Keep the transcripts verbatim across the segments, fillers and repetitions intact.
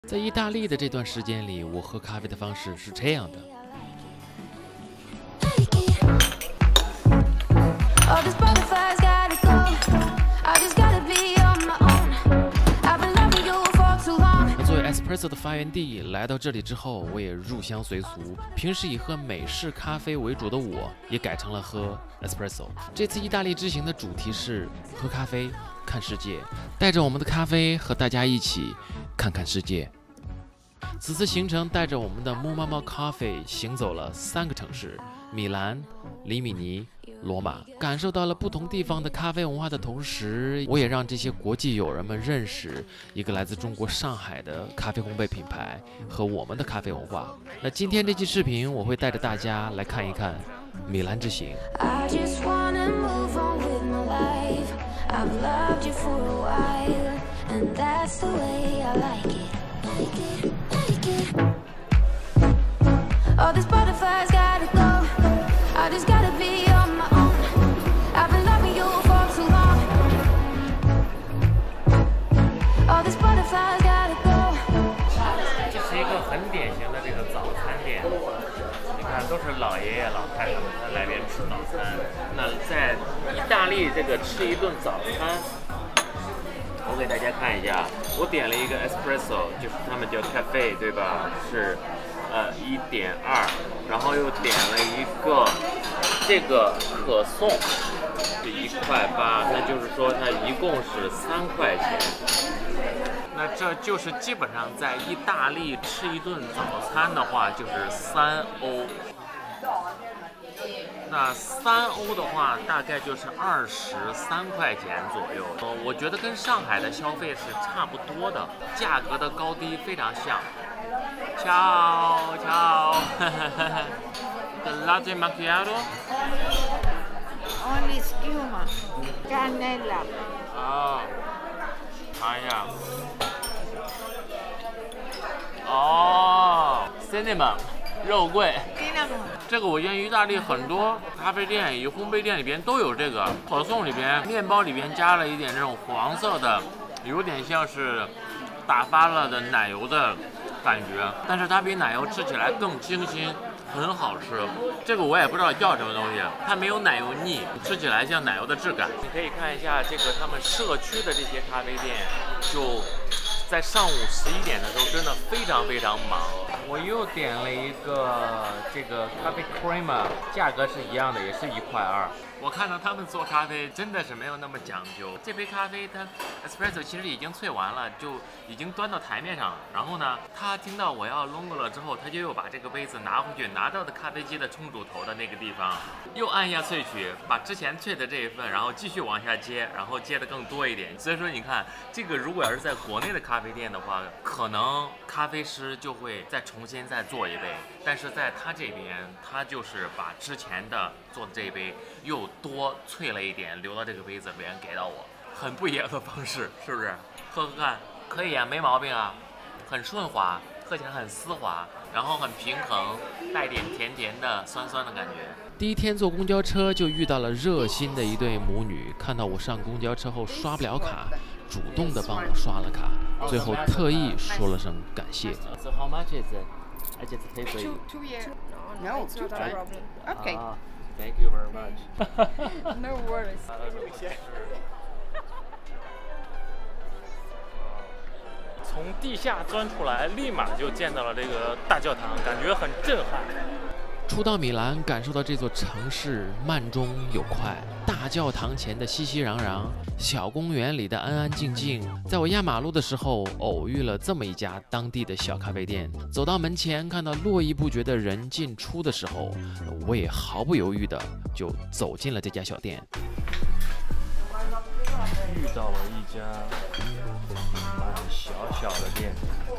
在意大利的这段时间里，我喝咖啡的方式是这样的。那作为 espresso 的发源地，来到这里之后，我也入乡随俗。平时以喝美式咖啡为主的我，也改成了喝 espresso。这次意大利之行的主题是喝咖啡，看世界，带着我们的咖啡和大家一起看看世界。此次行程带着我们的木猫猫 Coffee 行走了三个城市：米兰、里米尼、罗马，感受到了不同地方的咖啡文化的同时，我也让这些国际友人们认识一个来自中国上海的咖啡烘焙品牌和我们的咖啡文化。那今天这期视频，我会带着大家来看一看米兰之行。All these butterflies gotta go. I just gotta be on my own. I've been loving you for too long. All these butterflies gotta go. 这是一个很典型的这个早餐店，你看都是老爷爷老太太们在来这边吃早餐。那在意大利这个吃一顿早餐，我给大家看一下，我点了一个 espresso， 就是他们叫 cafe 对吧？是。呃，一点二，然后又点了一个这个可颂，是一块八，那就是说它一共是三块钱。那这就是基本上在意大利吃一顿早餐的话，就是三欧。那三欧的话，大概就是二十三块钱左右。呃，我觉得跟上海的消费是差不多的，价格的高低非常像。Ciao, ciao. The latte macchiato? Only schiuma, cannella. 啊，尝一下。哦 ，cinnamon， 肉桂。这个我见意大利很多咖啡店与烘焙店里边都有这个。可颂里边，面包里边加了一点这种黄色的，有点像是打发了的奶油的感觉，但是它比奶油吃起来更清新，很好吃。这个我也不知道叫什么东西，它没有奶油腻，吃起来像奶油的质感。你可以看一下这个他们社区的这些咖啡店，就在上午十一点的时候真的非常非常忙。我又点了一个这个咖啡 creamer， 价格是一样的，也是一块二。我看到他们做咖啡真的是没有那么讲究。这杯咖啡它 espresso 其实已经萃完了，就已经端到台面上了。然后呢，他听到我要 long 了之后，他就又把这个杯子拿回去，拿到的咖啡机的冲煮头的那个地方，又按一下萃取，把之前萃的这一份，然后继续往下接，然后接的更多一点。所以说你看，这个如果要是在国内的咖啡店的话，可能咖啡师就会再重新再做一杯，但是在他这边，他就是把之前的做的这一杯又多萃了一点，留到这个杯子里面给到我，很不一样的方式，是不是？喝喝看，可以啊，没毛病啊，很顺滑，喝起来很丝滑，然后很平衡，带点甜甜的、酸酸的感觉。第一天坐公交车就遇到了热心的一对母女，看到我上公交车后刷不了卡，主动的帮我刷了卡，最后特意说了声感谢。So how much is it? I just pay for you. Two, two years. No, it's not a problem. Okay. Ah, thank you very much. No worries. 从地下钻出来，立马就见到了这个大教堂，感觉很震撼。 初到米兰，感受到这座城市慢中有快，大教堂前的熙熙攘攘，小公园里的安安静静。在我压马路的时候，偶遇了这么一家当地的小咖啡店。走到门前，看到络绎不绝的人进出的时候，我也毫不犹豫的就走进了这家小店。 遇到了一家蛮小小的店。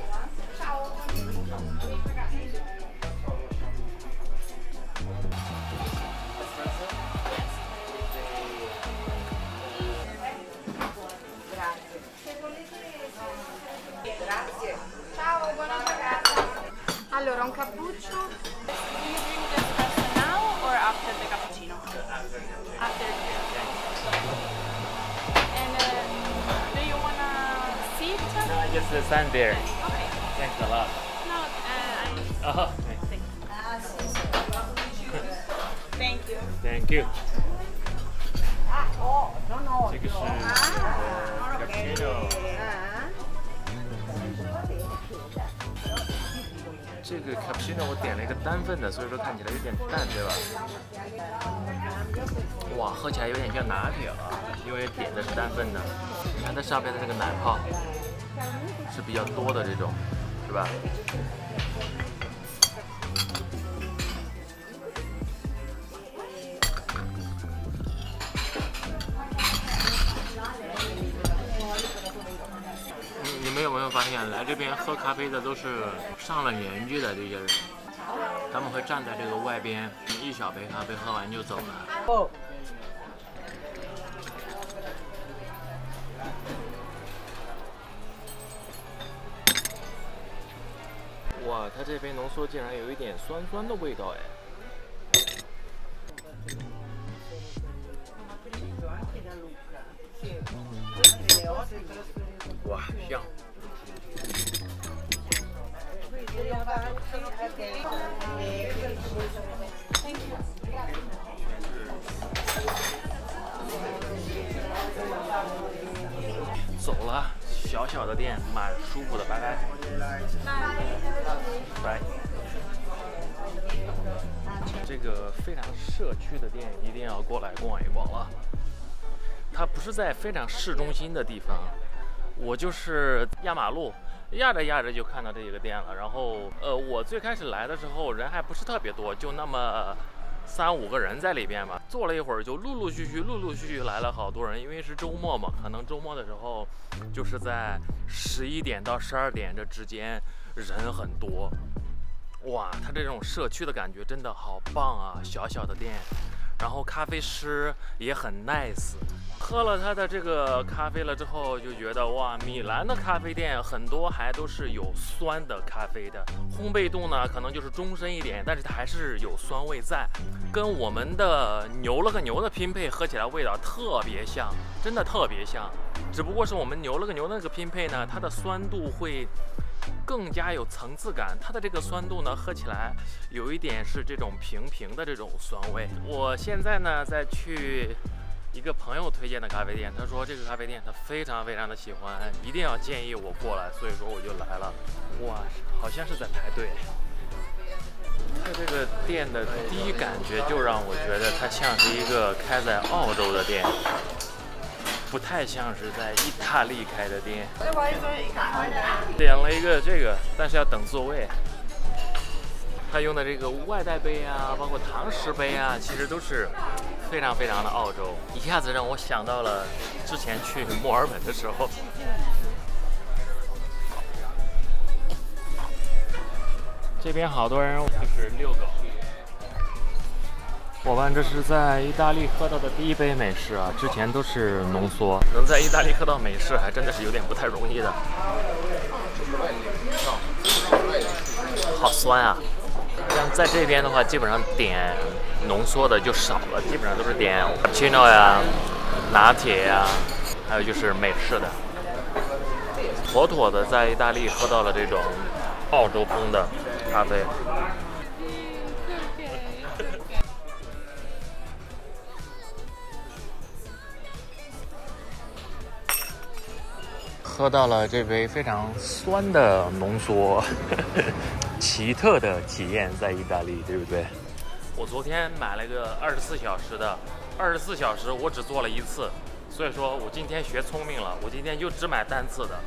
Allora, un cappuccio. Do you drink the espresso now or after the cappuccino? After the cappuccino. And uh, do you wanna sit? Uh, just stand there. Okay. 了。 No, uh, I 啊， thank you. Thank you。这个是 cappuccino。这个 cappuccino 我点了一个单份的，所以说看起来有点淡，对吧？哇，喝起来有点像拿铁啊，因为点的是单份的。你看它上面的那个奶泡是比较多的这种，是吧？你们有没有发现，来这边喝咖啡的都是上了年纪的这些人？他们会站在这个外边，一小杯咖啡喝完就走了。哦。哇，它这杯浓缩竟然有一点酸酸的味道哎。哇，香！走了，小小的店，蛮舒服的，拜拜。拜。这个非常社区的店一定要过来逛一逛了。它不是在非常市中心的地方，我就是压马路，压着压着就看到这个店了。然后，呃，我最开始来的时候人还不是特别多，就那么三五个人在里边吧。坐了一会儿，就陆陆续续、陆陆续续来了好多人，因为是周末嘛，可能周末的时候就是在十一点到十二点这之间人很多。哇，它这种社区的感觉真的好棒啊！小小的店。然后咖啡师也很 nice， 喝了他的这个咖啡了之后，就觉得哇，米兰的咖啡店很多还都是有酸的咖啡的，烘焙度呢可能就是中深一点，但是它还是有酸味在，跟我们的牛了个牛的拼配喝起来味道特别像，真的特别像，只不过是我们牛了个牛的那个拼配呢，它的酸度会更加有层次感，它的这个酸度呢，喝起来有一点是这种平平的这种酸味。我现在呢在去一个朋友推荐的咖啡店，他说这个咖啡店他非常非常的喜欢，一定要建议我过来，所以说我就来了。哇，好像是在排队。它这个店的第一感觉就让我觉得它像是一个开在澳洲的店。不太像是在意大利开的店。点了一个这个，但是要等座位。他用的这个外带杯啊，包括堂食杯啊，其实都是非常非常的澳洲，一下子让我想到了之前去墨尔本的时候。这边好多人就是遛狗。伙伴，这是在意大利喝到的第一杯美式啊，之前都是浓缩，能在意大利喝到美式还真的是有点不太容易的。好酸啊！像在这边的话，基本上点浓缩的就少了，基本上都是点 cappuccino 呀、拿铁呀，还有就是美式的。妥妥的在意大利喝到了这种澳洲风的咖啡。喝到了这杯非常酸的浓缩，奇特的体验在意大利，对不对？我昨天买了个二十四小时的，二十四小时我只做了一次，所以说我今天学聪明了，我今天就只买单次的。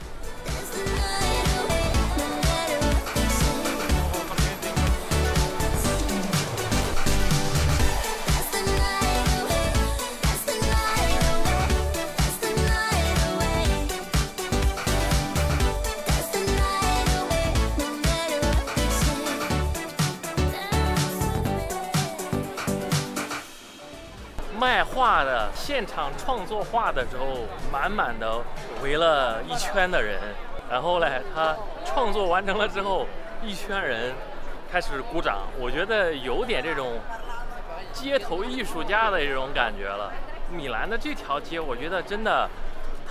卖画的现场创作画的时候，满满的围了一圈的人，然后嘞，他创作完成了之后，一圈人开始鼓掌，我觉得有点这种街头艺术家的这种感觉了。米兰的这条街，我觉得真的，它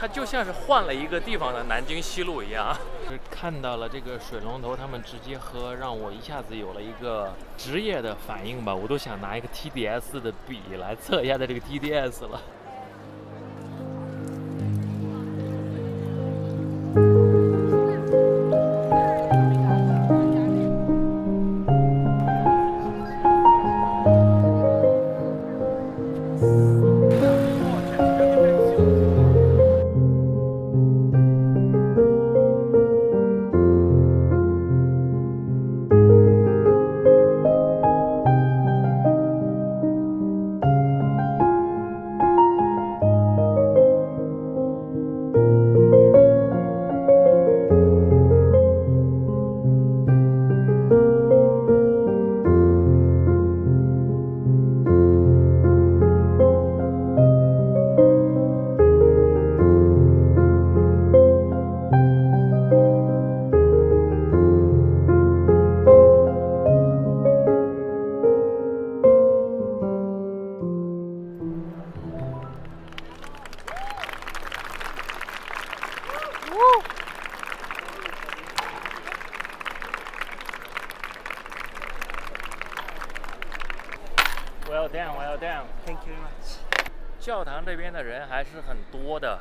它就像是换了一个地方的南京西路一样。是看到了这个水龙头，他们直接喝，让我一下子有了一个职业的反应吧，我都想拿一个 T D S 的笔来测一下它这个 T D S 了。Well done, well done. Thank you very much. 教堂这边的人还是很多的。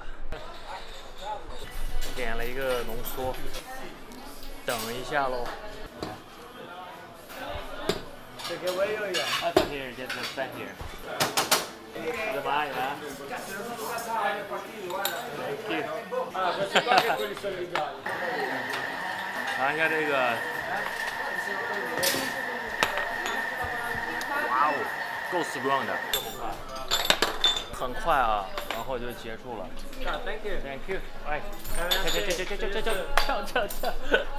点了一个浓缩，等一下喽。 这个我也有。 啊，在 here， just stand here。怎么样？你们 ？Thank you。尝一下这个。哇哦，够 strong 的，这么快，很快啊，然后就结束了。 Thank you, thank you。哎，这这这这这这这跳跳跳。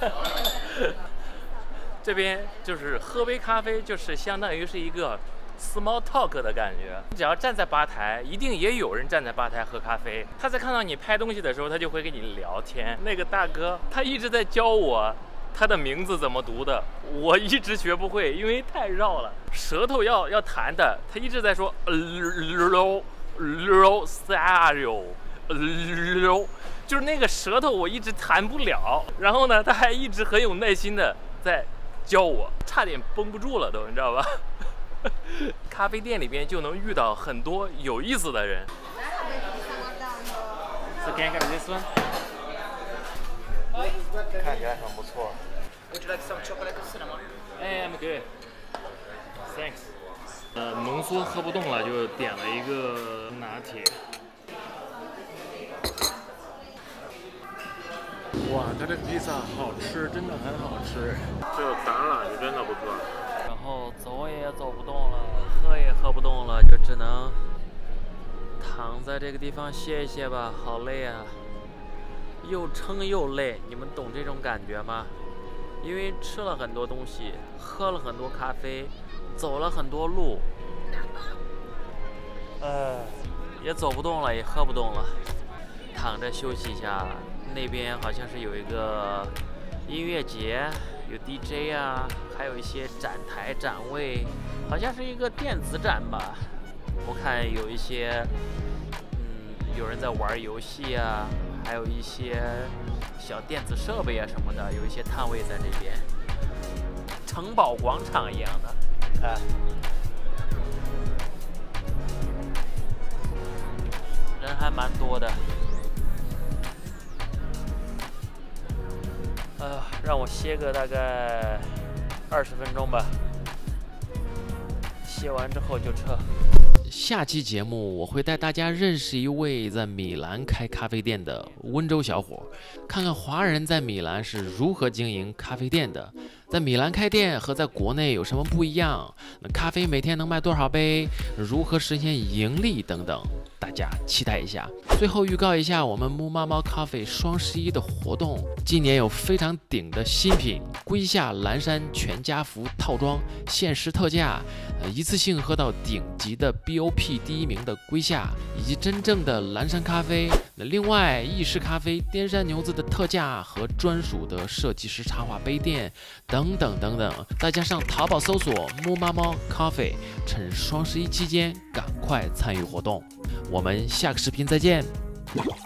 这边就是喝杯咖啡，就是相当于是一个 small talk 的感觉。只要站在吧台，一定也有人站在吧台喝咖啡。他在看到你拍东西的时候，他就会跟你聊天。那个大哥，他一直在教我。他的名字怎么读的？我一直学不会，因为太绕了，舌头要要弹的。他一直在说 lo lo sario lo， 就是那个舌头我一直弹不了。然后呢，他还一直很有耐心的在教我，差点绷不住了都，你知道吧？咖啡店里边就能遇到很多有意思的人。So can I get this one? 看起来很不错。 Would you like some chocolate or cinnamon? Hey, I'm good. Thanks. 呃，浓缩喝不动了，就点了一个拿铁。哇，它这个披萨好吃，真的很好吃。 这个橄榄就真的不错。 然后走也走不动了，喝也喝不动了，就只能躺在这个地方歇一歇吧，好累啊。又撑又累，你们懂这种感觉吗？因为吃了很多东西，喝了很多咖啡，走了很多路，呃，也走不动了，也喝不动了，躺着休息一下。那边好像是有一个音乐节，有 D J 啊，还有一些展台展位，好像是一个电子展吧。我看有一些，嗯，有人在玩游戏啊。还有一些小电子设备啊什么的，有一些摊位在这边，城堡广场一样的，看，人还蛮多的。呃，让我歇个大概二十分钟吧，歇完之后就撤。下期节目我会带大家认识一位在米兰开咖啡店的温州小伙，看看华人在米兰是如何经营咖啡店的，在米兰开店和在国内有什么不一样，那咖啡每天能卖多少杯，如何实现盈利等等，大家期待一下。最后预告一下我们木妈猫咖啡双十一的活动，今年有非常顶的新品龟夏蓝山全家福套装限时特价，呃，一次性喝到顶级的 B O P 第一名的龟夏，以及真正的蓝山咖啡。那另外意式咖啡滇山牛子的特价和专属的设计师插画杯垫等等等等，大家上淘宝搜索木妈猫咖啡，趁双十一期间赶快参与活动。我们下个视频再见。